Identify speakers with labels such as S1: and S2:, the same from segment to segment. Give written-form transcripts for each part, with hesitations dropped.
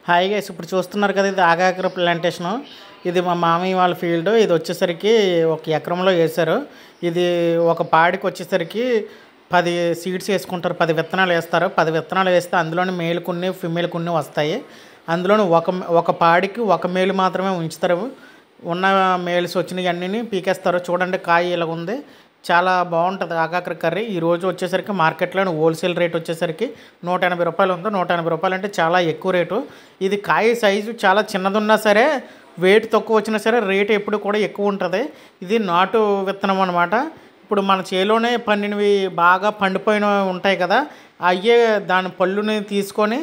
S1: Hi guys, ఇప్పుడు చూస్తున్నారు కదా, ఇది ఆగాకర ప్లాంటేషను. ఇది మా మామయ్య వాళ్ళ ఫీల్డ్. ఇది వచ్చేసరికి 1 ఎకరంలో వేశారు. ఇది ఒక పాడికి వచ్చేసరికి 10 సీడ్స్ వేసుకుంటారు, 10 విత్తనాలు వేస్తారు. 10 విత్తనాలు వేస్తే అందులోని మేల్ కొన్ని ఫిమేల్ కొన్ని వస్తాయి. అందులోని ఒక పాడికి ఒక మేల్ మాత్రమే ఉంచుతారు. ఉన్న మేల్స్ వచ్చినవి అన్నీ పీకేస్తారు. చూడండి, కాయ ఇలా ఉంది, చాలా బాగుంటుంది ఆగాకర కర్రీ. ఈరోజు వచ్చేసరికి మార్కెట్లో హోల్సేల్ రేట్ వచ్చేసరికి 180 రూపాయలు ఉంది. 180 రూపాయలు అంటే చాలా ఎక్కువ రేటు. ఇది కాయ సైజు చాలా చిన్నదున్నా సరే, వెయిట్ తక్కువ వచ్చినా సరే రేటు ఎప్పుడు కూడా ఎక్కువ ఉంటుంది. ఇది నాటు విత్తనం అనమాట. ఇప్పుడు మన చేలోనే పండినవి బాగా పండిపోయినవి ఉంటాయి కదా, అయ్యే దాని పళ్ళుని తీసుకొని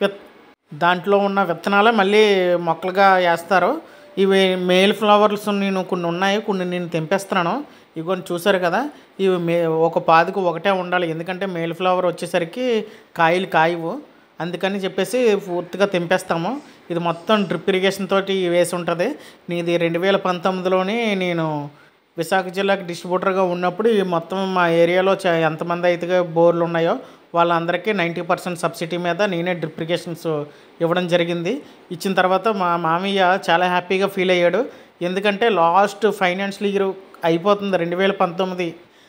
S1: దాంట్లో ఉన్న విత్తనాలే మళ్ళీ మొక్కలుగా వేస్తారు. ఇవి మేల్ ఫ్లవర్స్ నేను కొన్ని ఉన్నాయి, కొన్ని నేను తెంపేస్తున్నాను. ఇవి కొన్ని చూసారు కదా, ఇవి ఒక పాదుకు ఒకటే ఉండాలి, ఎందుకంటే మేల్ ఫ్లవర్ వచ్చేసరికి కాయలు కాయవు. అందుకని చెప్పేసి పూర్తిగా తెంపేస్తాము. ఇది మొత్తం డ్రిప్ ఇరిగేషన్ తోటి వేసి ఉంటుంది. ఇది 2019లోని నేను విశాఖ జిల్లాకి డిస్ట్రిబ్యూటర్గా ఉన్నప్పుడు ఈ మొత్తం మా ఏరియాలో ఎంతమంది అయితే బోర్లు ఉన్నాయో వాళ్ళందరికీ 90% సబ్సిడీ మీద నేనే డ్రిప్ ఇరిగేషన్స్ ఇవ్వడం జరిగింది. ఇచ్చిన తర్వాత మా మామయ్య చాలా హ్యాపీగా ఫీల్ అయ్యాడు. ఎందుకంటే లాస్ట్ ఫైనాన్షియల్ ఇయర్ అయిపోతుంది, 2019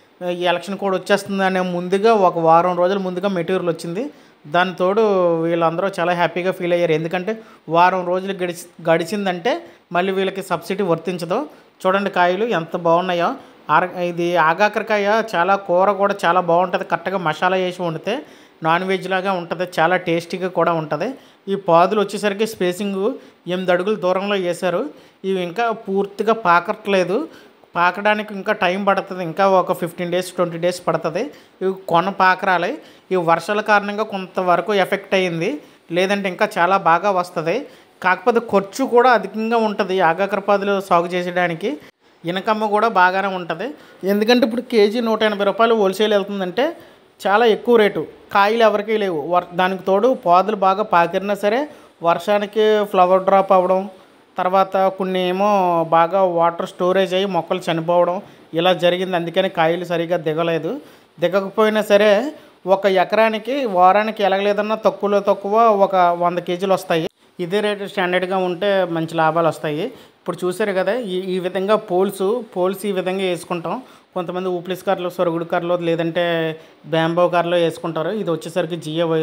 S1: ఈ ఎలక్షన్ కూడా వచ్చేస్తుంది అనే ముందుగా ఒక వారం రోజుల ముందుగా మెటీరియల్ వచ్చింది. దాని తోడు వీళ్ళందరూ చాలా హ్యాపీగా ఫీల్ అయ్యారు. ఎందుకంటే వారం రోజులు గడిచిందంటే మళ్ళీ వీళ్ళకి సబ్సిడీ వర్తించదు. చూడండి కాయలు ఎంత బాగున్నాయో. ఇది ఆగాకరకాయ చాలా కూర కూడా చాలా బాగుంటుంది. కరెక్ట్గా మసాలా వేసి వండితే నాన్ వెజ్ లాగా ఉంటుంది, చాలా టేస్టీగా కూడా ఉంటుంది. ఈ పాదులు వచ్చేసరికి స్పేసింగ్ 8 అడుగుల దూరంలో వేశారు. ఇవి ఇంకా పూర్తిగా పాకట్లేదు, పాకడానికి ఇంకా టైం పడుతుంది. ఇంకా ఒక 15 డేస్ 20 డేస్ పడుతుంది. ఇవి కొన పాకరాలి. ఈ వర్షాల కారణంగా కొంతవరకు ఎఫెక్ట్ అయ్యింది, లేదంటే ఇంకా చాలా బాగా వస్తుంది. కాకపోతే ఖర్చు కూడా అధికంగా ఉంటుంది ఆగాకర పాదులు సాగు చేసేయడానికి. ఇన్కమ్ కూడా బాగానే ఉంటుంది. ఎందుకంటే ఇప్పుడు కేజీ 180 రూపాయలు హోల్సేల్ వెళ్తుందంటే చాలా ఎక్కువ రేటు. కాయలు ఎవరికీ లేవు. దానికి తోడు పాదులు బాగా పాకిరినా సరే వర్షానికి ఫ్లవర్ డ్రాప్ అవ్వడం, తర్వాత కొన్ని ఏమో బాగా వాటర్ స్టోరేజ్ అయ్యి మొక్కలు చనిపోవడం ఇలా జరిగింది. అందుకని కాయలు సరిగ్గా దిగలేదు. దిగకపోయినా సరే ఒక ఎకరానికి వారానికి ఎలాగలేదన్నా తక్కువలో తక్కువ ఒక 100 కేజీలు వస్తాయి. ఇదే రేటు స్టాండర్డ్గా ఉంటే మంచి లాభాలు వస్తాయి. ఇప్పుడు చూసారు కదా, ఈ విధంగా పోల్స్ ఈ విధంగా వేసుకుంటాం. కొంతమంది ఊప్లిస్ కార్లో, సొరుగుడు కార్లో, లేదంటే బ్యాంబో కార్లో వేసుకుంటారు. ఇది వచ్చేసరికి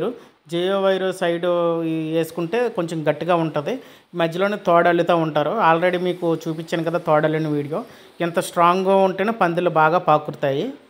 S1: జియో వైరు సైడు వేసుకుంటే కొంచెం గట్టిగా ఉంటుంది. మధ్యలోనే తోడల్లుతూ ఉంటారు. ఆల్రెడీ మీకు చూపించాను కదా తోడల్లిన వీడియో. ఎంత స్ట్రాంగ్గా ఉంటేనే పందులు బాగా పాకుతాయి.